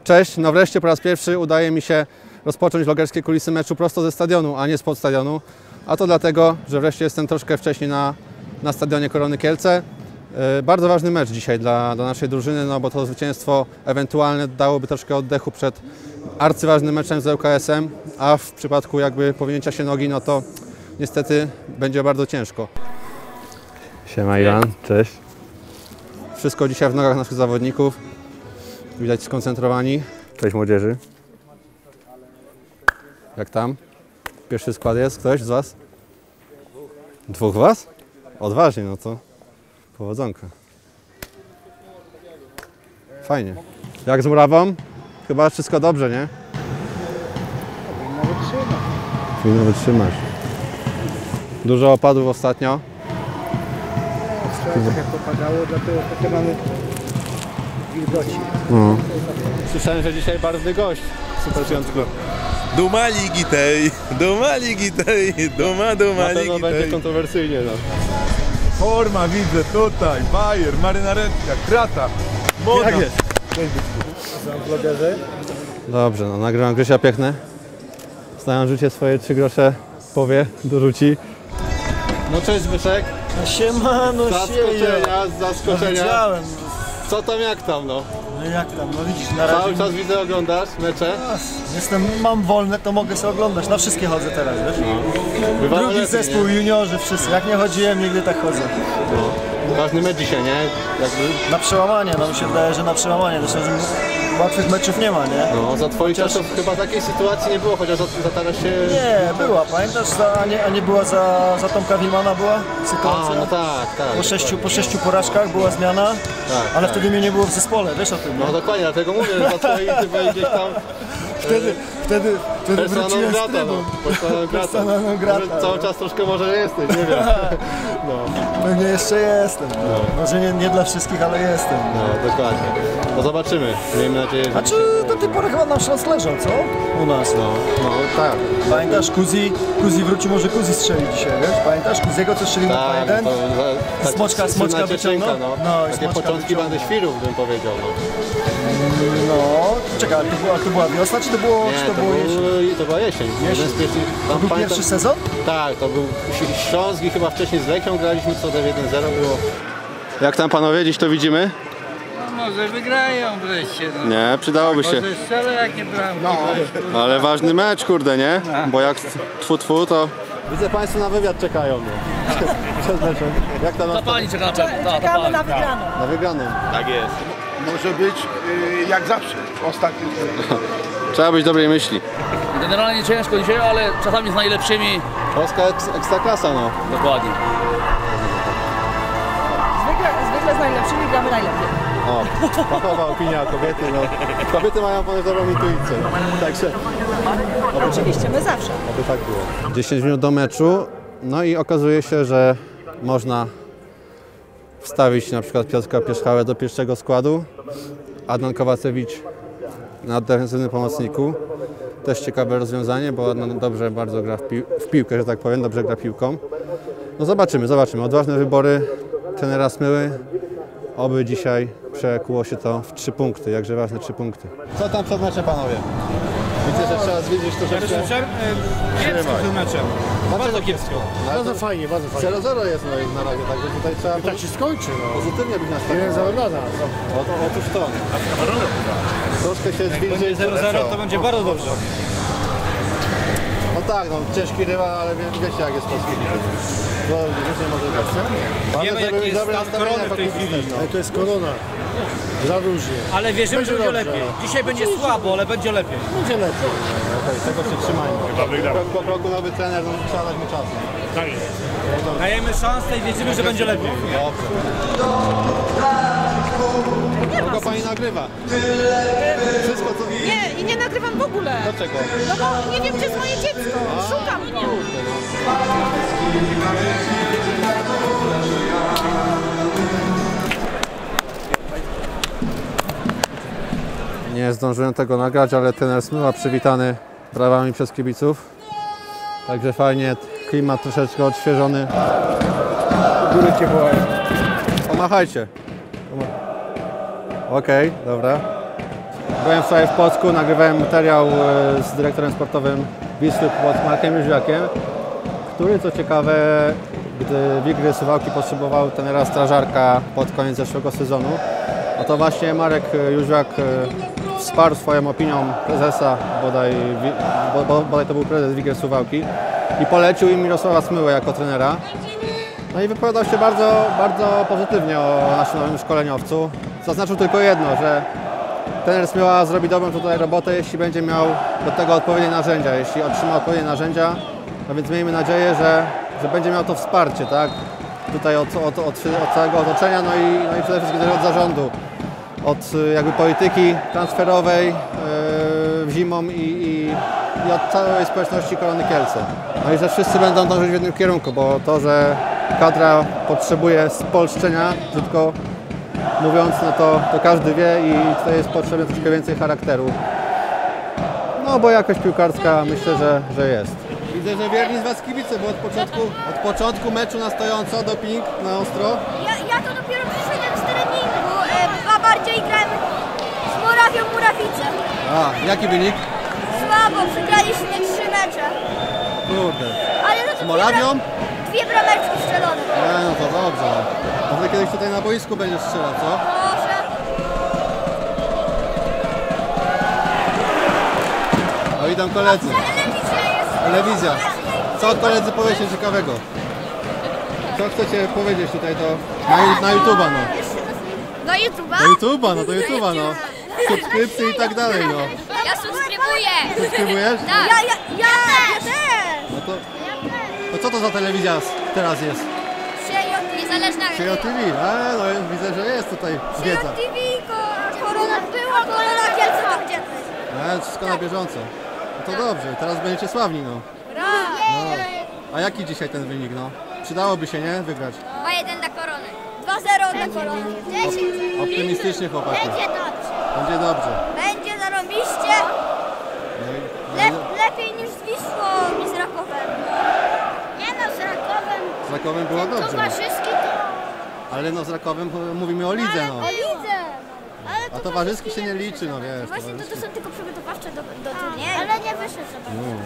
Cześć, no wreszcie po raz pierwszy udaje mi się rozpocząć vlogerskie kulisy meczu prosto ze stadionu, a nie spod stadionu. A to dlatego, że wreszcie jestem troszkę wcześniej na stadionie Korony Kielce. Bardzo ważny mecz dzisiaj dla naszej drużyny, no bo to zwycięstwo ewentualne dałoby troszkę oddechu przed arcyważnym meczem z ŁKS-em, a w przypadku jakby powinięcia się nogi, no to niestety będzie bardzo ciężko. Siema Iwan, cześć. Wszystko dzisiaj w nogach naszych zawodników. Widać skoncentrowani. Cześć młodzieży. Jak tam? Pierwszy skład jest? Ktoś z Was? Dwóch Was? Odważnie, no to powodzonka. Fajnie. Jak z murawą? Chyba wszystko dobrze, nie? Powinno wytrzymać. Dużo opadów ostatnio. Tak jak popadało, dlatego takie mamy wilgoci. Słyszałem, że dzisiaj barwny gość. Super piątku. Duma ligi tej, duma ligi tej, duma Na pewno ligi będzie tej. kontrowersyjnie. No. Forma widzę tutaj, bajer, marynaretka, krata. Moda. Jak jest? Są vlogerzy. Dobrze, no nagrywam Grzesia Piechne. Stają życie swoje 3 grosze powie, dorzuci. No cześć Zbyszek. Siemano, Z zaskoczenia. Widziałem. Co tam, jak tam, no? No jak tam, no widzisz, na razie... Cały czas widzę, oglądasz mecze. Mam wolne, to mogę sobie oglądać. Na wszystkie chodzę teraz, wiesz? Bywało Drugi lepiej, zespół, nie? juniorzy, wszyscy. Jak nie chodziłem, nigdy tak chodzę. Ważny mecz dzisiaj, nie? Jakby... Na przełamanie, no mi się wydaje, że na przełamanie. Zresztą, że łatwych meczów nie ma, nie? No, za twoich czasów chyba takiej sytuacji nie było, chociaż za teraz się... Nie, była, pamiętasz, a nie była za Tomka Wilmana była sytuacja? A, no tak. Po sześciu porażkach była zmiana, ale wtedy mnie nie było w zespole, wiesz o tym, nie? No dokładnie, dlatego mówię, że za twoich chyba gdzieś tam... Wtedy wróciłem z trybu. Persona non grata. Może cały czas troszkę może jesteś, nie wiem. No, Pewnie jeszcze jestem. Może nie dla wszystkich, ale jestem. no dokładnie. No zobaczymy. Miejmy nadzieję, że... A czy do tej pory chyba nam szans leżał, co? U nas. No tak. Pamiętasz, Kuzi wróci, może Kuzi strzeli dzisiaj, wiesz? Pamiętasz, Kuziego co strzelił na Tak, 2-1? no to Smoczka słynna wyciągnął. no. No, i Takie smoczka początki wyciągnął. bandy świrów, bym powiedział. No. No, czekaj, to była wiosna, czy to było jesień? To była jesień. Jeden z pierwszych, To był pamiętam- pierwszy sezon? Tak, to był Śląsk i chyba wcześniej z Lechią graliśmy, co do 1-0 było. Jak tam panowie, dziś to widzimy? No może wygrają wreszcie. No. Nie, przydałoby się. Może strzelę jakie bramki. No. Ale ważny mecz, kurde, nie? Bo jak tfu, to... Widzę, państwo na wywiad czekają. Przed meczem. Jak tam Na pani czekacze. Czekamy na wygraną. na wygraną? Tak jest. Może być jak zawsze, ostatni. Trzeba być dobrej myśli. Generalnie ciężko dzisiaj, ale czasami z najlepszymi. Polska ekstraklasa, no. Dokładnie. Zwykle z najlepszymi gramy najlepiej. O, fachowa opinia kobiety, no. Kobiety mają ponoć dobrą intuicję, no. Także... Oczywiście, my zawsze. Oby tak było. 10 minut do meczu, no i okazuje się, że można wstawić na przykład Piotrka Pierzchałę do pierwszego składu. Adnan Kowacewicz na defensywnym pomocniku. Też ciekawe rozwiązanie, bo Adnan dobrze bardzo gra w piłkę, że tak powiem, dobrze gra piłką. No zobaczymy. Odważne wybory trenera Smyły. Oby dzisiaj przekuło się to w 3 punkty, jakże ważne 3 punkty. Co tam przed meczem, panowie? Widzę, że trzeba zwiedzić troszeczkę. Kiepsko tym meczem. Bardzo kiepsko. Bardzo fajnie, bardzo fajnie. 0-0 jest na razie, także tutaj trzeba I tak się skończy, no. pozytywnie być nastawiony. Jeden za ogląda. Otóż to. Troszkę się zbliży. 0-0 to będzie bardzo dobrze. No tak, no ciężki rywal, ale wiecie jak jest polski liga. No różnie może grać. Wiemy, jaki jest stan Korony w tej chwili. Ale to jest korona. Za różnie. Ale wierzymy, że będzie dobrze. lepiej. Dzisiaj będzie słabo, ale będzie lepiej. Będzie lepiej. Okej, tego się trzymajmy. Krok po kroku nowy trener, no trzeba dać mu czas. Tak jest. Dajemy szansę i wierzymy, że będzie lepiej. Kogo pani nagrywa? Wszystko co... Nie, i nie nagrywam w ogóle. Dlaczego? No bo nie wiem, gdzie jest moje dziecko. Szukam go. Nie zdążyłem tego nagrać, ale trener Smyła przywitany brawami przez kibiców. Także fajnie, klimat troszeczkę odświeżony. Góry cię wołają. Pomachajcie. Okej, dobra. Byłem wczoraj w Płocku, nagrywałem materiał z dyrektorem sportowym Wisły pod Markiem Jóźwiakiem, który co ciekawe, gdy Wigry Suwałki potrzebował trenera strażarka pod koniec zeszłego sezonu, no to właśnie Marek Jóźwiak wsparł swoją opinią prezesa, bodaj to był prezes Wigry Suwałki, i polecił im Mirosława Smyłę jako trenera. No i wypowiadał się bardzo, bardzo pozytywnie o naszym nowym szkoleniowcu. Zaznaczył tylko jedno, że trener Smyła zrobi dobrą tutaj robotę, jeśli będzie miał do tego odpowiednie narzędzia, jeśli otrzyma odpowiednie narzędzia, no więc miejmy nadzieję, że będzie miał to wsparcie, tak? Tutaj od całego otoczenia, no i przede wszystkim też od zarządu, od jakby polityki transferowej zimą i od całej społeczności Korony Kielce. No i że wszyscy będą dążyć w jednym kierunku, bo to, że kadra potrzebuje spolszczenia, krótko mówiąc, no to każdy wie i tutaj jest potrzebne troszkę więcej charakteru. No bo jakość piłkarska myślę, że jest. Widzę, że wierni z Was kibice, bo od początku meczu na stojąco, doping na ostro. Ja to dopiero przyszedłem z treningu, a bardziej grałem z Morawią Murawice. A, jaki wynik? Słabo, przegraliśmy 3 mecze. Kurde. Ale no to Z Morawią? Dwie brameczki strzelone. No to dobrze. Może kiedyś tutaj na boisku będziesz strzelał, co? Może. O, idą koledzy. Telewizja jest. Telewizja. Co koledzy powiecie ciekawego? Co chcecie powiedzieć tutaj na YouTube'a, no? Do YouTube'a? Do YouTube'a, no do YouTube'a, no. Subskrypcje i tak dalej, no. Ja subskrybuję. Subskrybujesz? Ja też. No co to za telewizja teraz jest? Niezależna. Siejo TV, no widzę, że jest tutaj wiedza. TV, Korona Kielce to gdzie? Wszystko na bieżąco. No to dobrze, teraz będziecie sławni, no. A jaki dzisiaj ten wynik, no? Przydałoby się, nie? Wygrać. 2-1 dla Korony. 2-0 dla Korony. 10. Optymistycznie, chłopaki. Będzie dobrze. Będzie dobrze. Będzie zarobiście. Lepiej niż z Wisłą i z Rakowem. Nie no, z Rakowem. Z Rakowem było dobrze. Towarzyski to... Ale no z Rakowem mówimy o lidze, no. O lidze. A towarzyski się nie liczy, no wiesz. Właśnie to są tylko przygotowawcze do turnieju. Ale nie wyszedł sobie.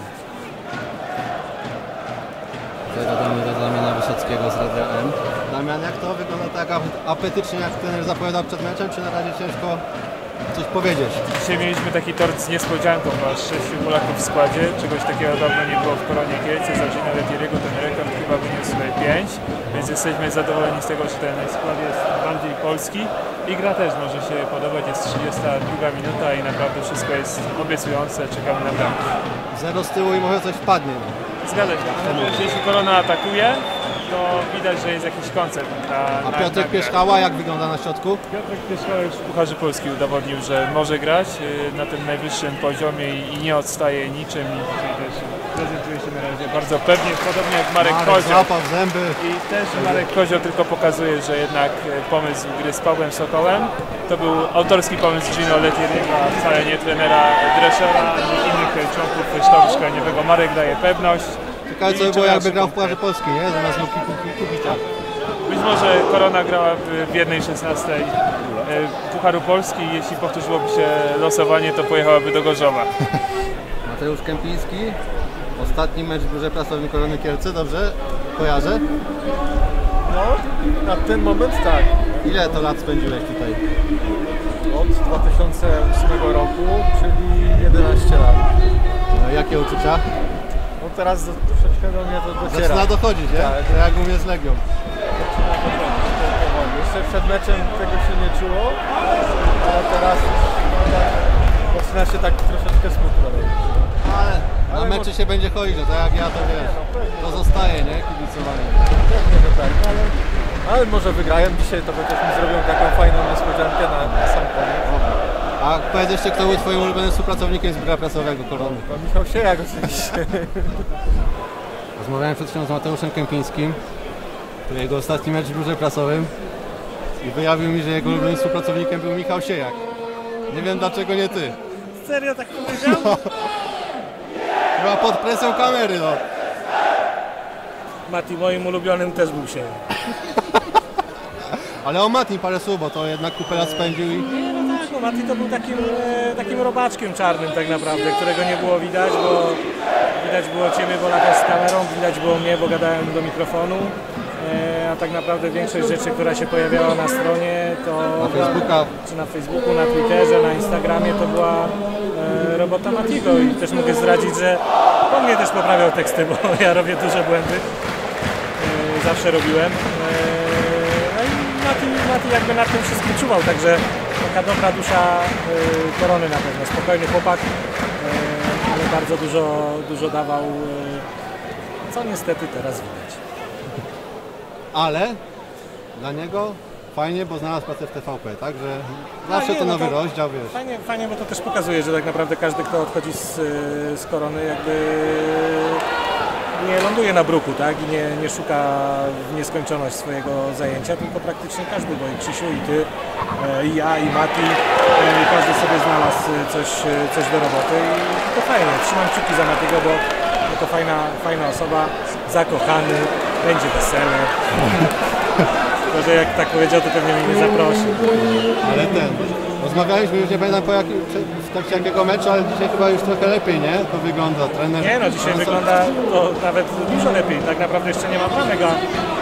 Dodamy do Damiana Wysockiego z Radia M. Damian, jak to wygląda tak apetycznie, jak trener zapowiadał przed meczem, czy na razie ciężko coś powiedzieć? Dzisiaj mieliśmy taki tort z niespodzianką, aż 6 Polaków w składzie. Czegoś takiego dawno nie było w Koronie Kielce. Za Gina Letieriego ten rekord chyba wyniósł 5, więc jesteśmy zadowoleni z tego, że ten skład jest bardziej polski. I gra też może się podobać, jest 32 minuta i naprawdę wszystko jest obiecujące, czekamy na bramkę. 0 z tyłu i może coś wpadnie. No. Zgadza się, jeśli Korona atakuje, to widać, że jest jakiś koncept. A Piotrek Pierzchała jak wygląda na środku? Piotrek Pierzchała już w Pucharze Polski udowodnił, że może grać na tym najwyższym poziomie i nie odstaje niczym i dzisiaj też prezentuje się na razie bardzo pewnie, podobnie jak Marek Kozioł. Złapał w zęby. I też Marek Kozioł tylko pokazuje, że jednak pomysł gry z Pawłem Sokołem to był autorski pomysł Gino Letieriego, a wcale nie trenera Dreschera, ani innych członków sztabu szkoleniowego. Marek daje pewność. Ciekawe co by było, jakby grał w Pucharze Polski, nie? Zamiast Kubicza. Być może Korona grała w 1/16 Pucharu Polski i jeśli powtórzyłoby się losowanie, to pojechałaby do Gorzowa. Mateusz Kępiński, ostatni mecz w biurze prasowym Korony Kielce, dobrze? Kojarzę? No, na ten moment tak. Ile to lat spędziłeś tutaj? Od 2008 roku, czyli 11 lat. No, jakie uczucia? No teraz troszeczkę do mnie to dociera. Zaczyna dochodzić, nie? Tak. To jak u mnie z Legią. Jeszcze przed meczem tego się nie czuło, ale teraz zaczyna się tak troszeczkę smutno robić. Ale na mecze się będzie chodzić, no to jak ja to wiesz. To zostaje, nie? Kibicowanie. Pewnie, że tak, ale może wygrają dzisiaj, to chociaż mi zrobią taką fajną niespodziankę na sam koniec. A powiedz jeszcze, kto był twoim ulubionym współpracownikiem z biura prasowego Korony? To Michał Siejak oczywiście. Rozmawiałem przed chwilą z Mateuszem Kępińskim, to jego ostatni mecz w biurze prasowym i wyjawił mi, że jego ulubionym współpracownikiem był Michał Siejak. Nie wiem dlaczego nie ty. Serio tak powiedział? No. Chyba pod presją kamery, no. Mati, moim ulubionym też był się. Ale o Mati parę słów, bo to jednak kupę lat spędził i... Nie, no tak, No Mati to był takim robaczkiem czarnym tak naprawdę, którego nie było widać, bo widać było Ciebie, bo latasz z kamerą, widać było mnie, bo gadałem do mikrofonu. A tak naprawdę większość rzeczy, która się pojawiała na stronie, to czy na Facebooku, na Twitterze, na Instagramie, to była robota Matiego i też mogę zdradzić, że on mnie też poprawiał teksty, bo ja robię duże błędy, zawsze robiłem. No i Mati jakby nad tym wszystkim czuwał, także taka dobra dusza Korony na pewno, spokojny chłopak, ale bardzo dużo dawał, co niestety teraz widać. Ale dla niego fajnie, bo znalazł pracę w TVP, tak? Że zawsze to nowy rozdział, wiesz. Fajnie, bo to też pokazuje, że tak naprawdę każdy, kto odchodzi z Korony, jakby nie ląduje na bruku, tak? I nie szuka w nieskończoność swojego zajęcia, tylko praktycznie każdy, bo i Krzysiu, i ty, i ja, i Mati, każdy sobie znalazł coś do roboty i to fajnie. Trzymam kciuki za Matiego, bo to fajna osoba, zakochany, będzie wesele. Może jak tak powiedział, to pewnie mnie nie zaprosi. Ale rozmawialiśmy już nie pamiętam w trakcie jakiego meczu, ale dzisiaj chyba już trochę lepiej, nie? To wygląda, trener... Nie no, dzisiaj wygląda to nawet dużo lepiej. Tak naprawdę jeszcze nie ma bramek, a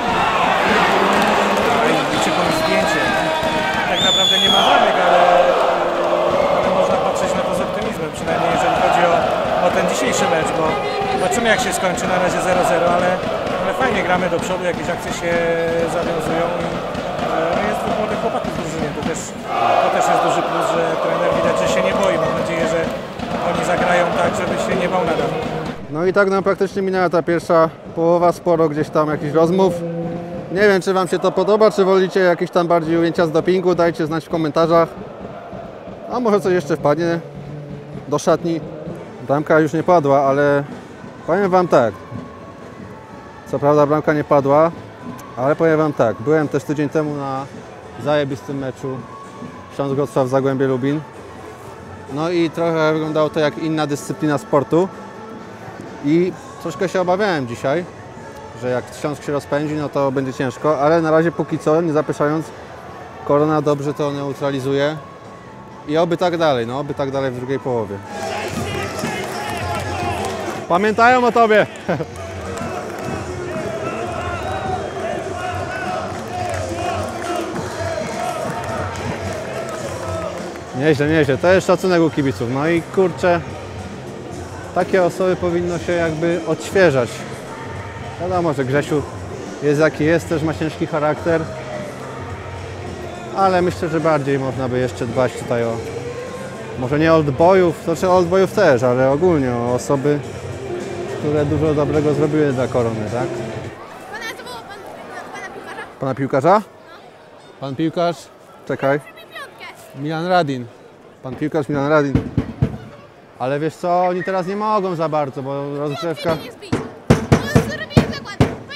liczy komuś zdjęcie. Tak naprawdę nie ma bramek, ale można patrzeć na to z optymizmem, przynajmniej jeżeli chodzi o ten dzisiejszy mecz, bo zobaczymy jak się skończy, na razie 0-0, ale fajnie gramy do przodu, jakieś akcje się zawiązują i jest dwóch młodych chłopaków w drużynie. To też jest duży plus, że trener widać, że się nie boi. Mam nadzieję, że oni zagrają tak, żeby się nie bał nadal. No i tak nam praktycznie minęła ta pierwsza połowa, sporo gdzieś tam jakichś rozmów. Nie wiem, czy Wam się to podoba, czy wolicie jakieś tam bardziej ujęcia z dopingu, dajcie znać w komentarzach. A może coś jeszcze wpadnie do szatni. Bramka już nie padła, ale powiem Wam tak. Co prawda bramka nie padła, ale powiem Wam tak, byłem też tydzień temu na zajebistym meczu Śląsk Wrocław Zagłębie Lubin. No i trochę wyglądało to jak inna dyscyplina sportu. I troszkę się obawiałem dzisiaj, że jak Śląsk się rozpędzi, no to będzie ciężko, ale na razie póki co, nie zapeszając, Korona dobrze to neutralizuje. I oby tak dalej, no oby tak dalej w drugiej połowie. Pamiętają o Tobie! Nieźle. To jest szacunek u kibiców. No i kurczę, takie osoby powinno się jakby odświeżać. Wiadomo, że Grzesiu jest jaki jest, też ma ciężki charakter. Ale myślę, że bardziej można by jeszcze dbać tutaj o, może nie oldboyów, znaczy oldboyów też, ale ogólnie o osoby, które dużo dobrego zrobiły dla Korony, tak? Pana, to było pana piłkarza? Pana piłkarza? Pan piłkarz? Czekaj. Milan Radin. Pan piłkarz Milan Radin. Ale wiesz co, oni teraz nie mogą za bardzo, bo rozgrzewka... Zrobiłem zakład.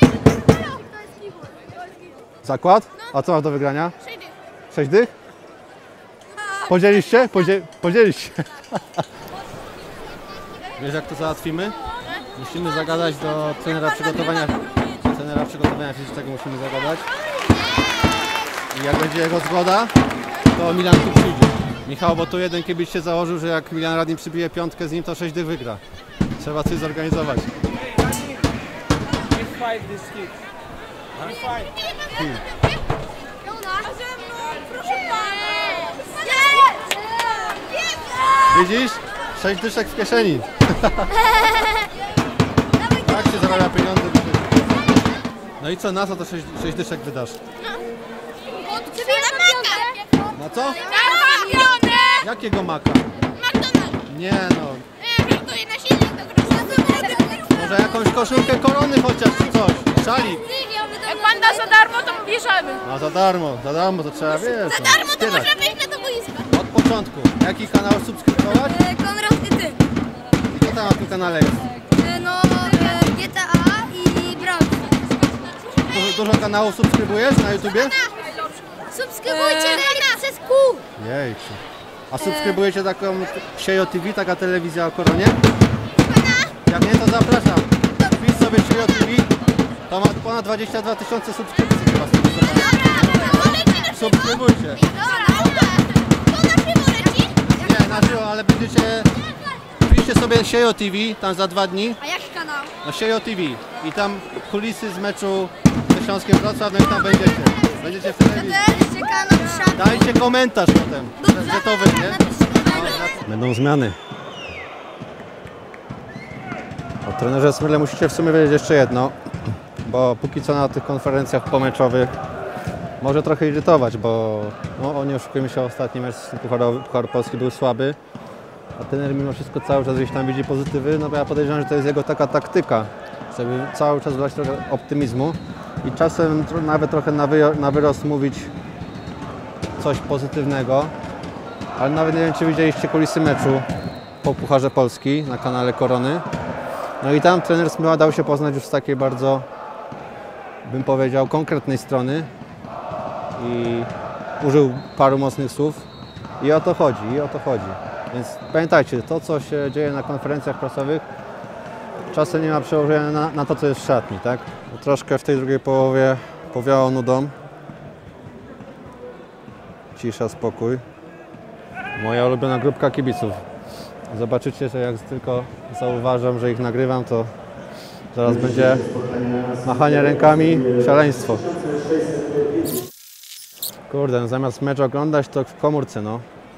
Zakład? A co masz do wygrania? 6 dych. 6 dych? Podzieliście? Podzieliście. Wiesz jak to załatwimy? Musimy zagadać do trenera przygotowania fizycznego, musimy zagadać. I jak będzie jego zgoda, to Milan tu przyjdzie. Michał, bo tu jeden kibic się założył, że jak Milan Radin przybije piątkę z nim, to 6 dych wygra. Trzeba coś zorganizować. Widzisz? 6 dyszek w kieszeni. Tak się zarabia pieniądze. No i co, na co to 6 dyszek wydasz? Na co? Jakiego maka? Nie no. Może jakąś koszulkę Korony chociaż czy coś. Szalik. Jak pan da za darmo, to bierzemy. A za darmo to trzeba, wiesz. Za darmo to może wejść na to boisko. Od początku. Jaki kanał subskrybować? Konrad i ty. I co tam na tym kanale jest? No, GTA i Brawl. Dużo kanałów subskrybujesz na YouTubie? Subskrybujcie kanał przez kół. Jejku. A subskrybujecie taką Siejo TV, taka telewizja o Koronie? Jak nie, to zapraszam. Wpisz sobie Siejo TV, to ma ponad 22 000 subskrypcji chyba. Subskrybujcie. Dobra. To na ale wpiszcie sobie Siejo TV, tam za 2 dni, A jaki kanał? na Siejo TV i tam kulisy z meczu ze Śląskiem Wrocław, no i tam będziecie w telewizji. Napiszcie kanał Szanowni. Dajcie komentarz potem, gazetowy, nie? Napiszcie komentarz. Będą zmiany. O trenerze Smyrle musicie w sumie wiedzieć jeszcze jedno, bo póki co na tych konferencjach pomeczowych może trochę irytować, bo no, nie oszukujmy się, ostatni mecz Puchar Polski był słaby, a trener mimo wszystko cały czas gdzieś tam widzi pozytywy, no bo ja podejrzewam, że to jest jego taka taktyka, żeby cały czas dać trochę optymizmu i czasem nawet trochę na wyrost mówić coś pozytywnego, ale nawet nie wiem, czy widzieliście kulisy meczu po Pucharze Polski na kanale Korony. No i tam trener Smyła dał się poznać już z takiej bardzo, bym powiedział, konkretnej strony i użył paru mocnych słów i o to chodzi. Więc pamiętajcie, to co się dzieje na konferencjach prasowych czasem nie ma przełożenia na to, co jest w szatni, tak? Troszkę w tej drugiej połowie powiało nudą. Cisza, spokój. Moja ulubiona grupka kibiców. Zobaczycie, że jak tylko zauważam, że ich nagrywam, to zaraz będzie machanie rękami, szaleństwo. Kurde, no zamiast mecz oglądać, to w komórce, no.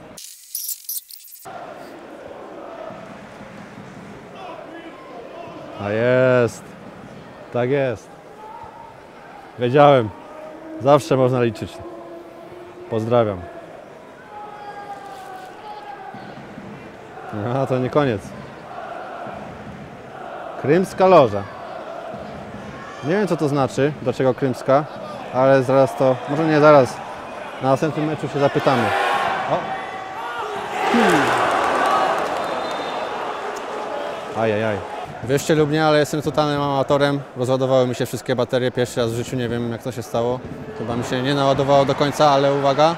A jest. Tak jest. Wiedziałem. Zawsze można liczyć. Pozdrawiam. A to nie koniec. Krymska loża. Nie wiem, co to znaczy, dlaczego krymska, ale zaraz to, może nie zaraz, na następnym meczu się zapytamy. O. Ajajaj. Wierzcie lub nie, ale jestem totalnym amatorem. Rozładowały mi się wszystkie baterie. Pierwszy raz w życiu, nie wiem jak to się stało. Chyba mi się nie naładowało do końca, ale uwaga.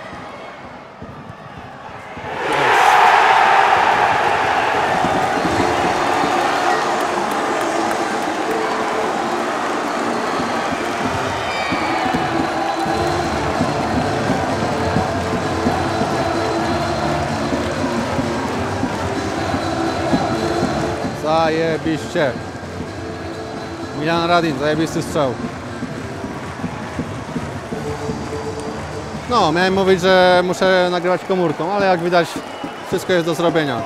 Zajebiście. Milan Radin, zajebisty strzał. No, miałem mówić, że muszę nagrywać komórką, ale jak widać, wszystko jest do zrobienia.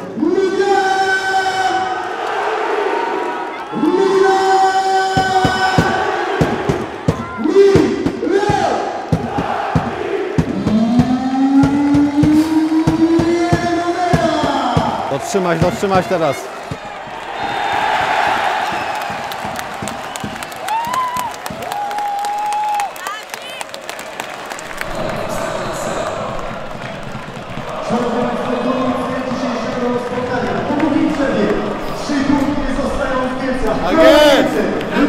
Dotrzymać teraz. Tak jest!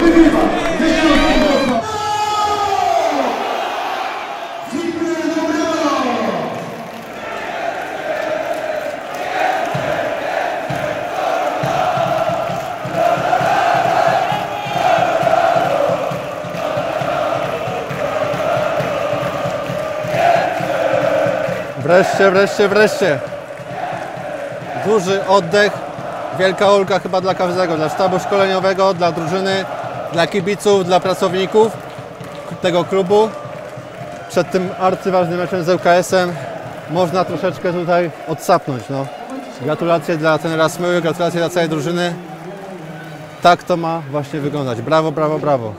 Wreszcie. Duży oddech, wielka ulga chyba dla każdego, dla sztabu szkoleniowego, dla drużyny, dla kibiców, dla pracowników tego klubu. Przed tym arcyważnym meczem z ŁKS-em można troszeczkę tutaj odsapnąć. No. Gratulacje dla trenera Smyły, gratulacje dla całej drużyny. Tak to ma właśnie wyglądać. Brawo, brawo, brawo.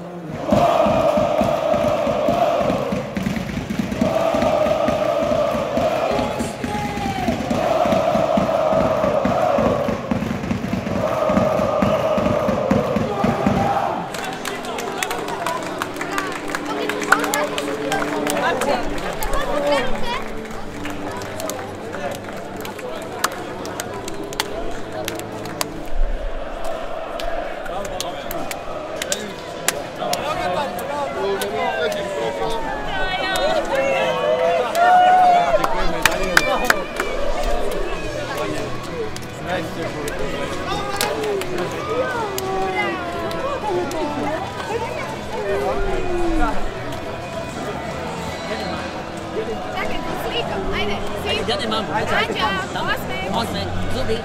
Eine. Dziady mam. Mocny. Zuby.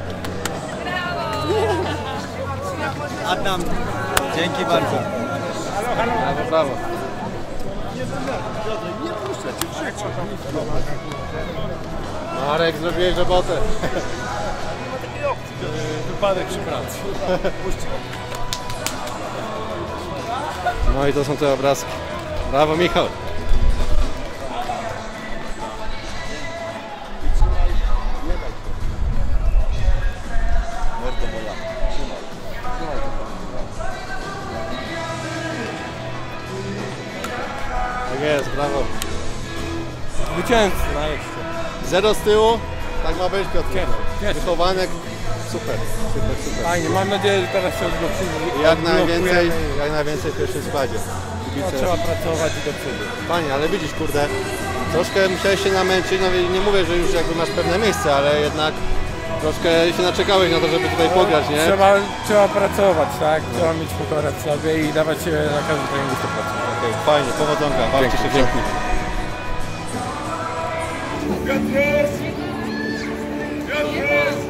Adam, dzięki bardzo. Brawo. Marek, zrobiłeś robotę. Wypadek przy pracy. No i to są te obrazki. Brawo, Michał. Tak jest, brawo. Zwycięzcy nareszcie. 0 z tyłu, tak ma być, Piotr. Wychowanek, super. Fajnie, mam nadzieję, że teraz się odblokujemy. Jak najwięcej w pierwszym składzie. No, trzeba pracować i do przodu. Fajnie, ale widzisz, kurde, troszkę musiałeś się namęczyć, no i nie mówię, że już jakby masz pewne miejsce, ale jednak troszkę się naczekałeś na to, żeby tutaj pograć, nie? Trzeba pracować, tak? Trzeba mieć pokorę w sobie i dawać się na każdym treningu 100%. Okej, fajnie, powodzonka, walczcie się pięknie. Piotr!